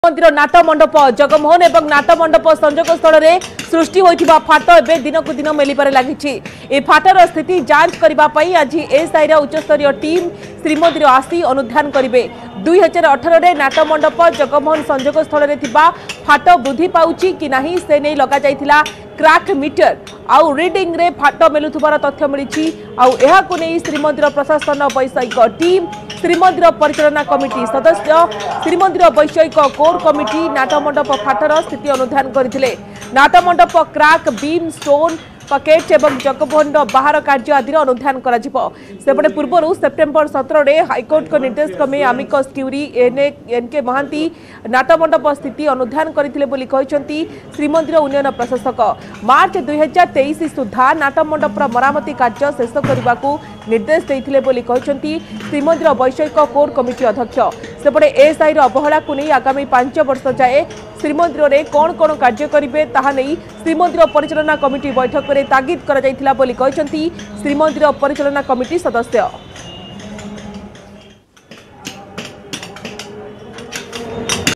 मंदिर नाट मंडप जगमोहन एवं नाट मंडप संजोग स्थल में सृष्टि होता फाट एवं दिन को दिन मेलिबार लगी फाटर स्थिति जांच करने आज एसआईर उच्चस्तरीय टीम श्रीमंदिर आसी अनुधान करेंगे। 2018 नाट मंडप जगमोहन संजोग स्थल में फाट वृद्धि पाउची कि नहीं से नहीं लगा जाइथिला क्राक मीटर आउ रीडिंग रे फाट मेलुथुबार तथ्य मिली नहीं श्रीमंदिर प्रशासन वैषयिक टीम श्रीमंदिर परिचालना कमिटी सदस्य श्रीमंदिर वैषयिक कोर कमिटी नाट मंडप फाटर स्थिति अनुधान करथिले। नाट मंडप क्राक बीम स्टोन पकेट एवं जगमोहन बाहर कार्य आदि अनुधान करपटे पूर्व सेप्टेम्बर 17 में हाइकोर्ट को निर्देश क्रमे amicus curiae N K Mahanty Nat Mandap स्थिति अनुधान करते श्रीमंदिर उन्नयन प्रशासक मार्च 2023 सुधा नाट मंडपर मरामती कार्य शेष करने को निर्देश देते श्रीमंदिर वैषयिक कोर कमिटी अध्यक्ष। सेपटे एसआईर अवहेला को नहीं आगामी 5 वर्ष जाए श्रीमंदिर में कौन कौन कार्य करेंगे ताहा नहीं श्रीमंदिर परिचालना कमिटी बैठक में तागिद करा श्रीमंदिर परिचालना कमिटी सदस्य।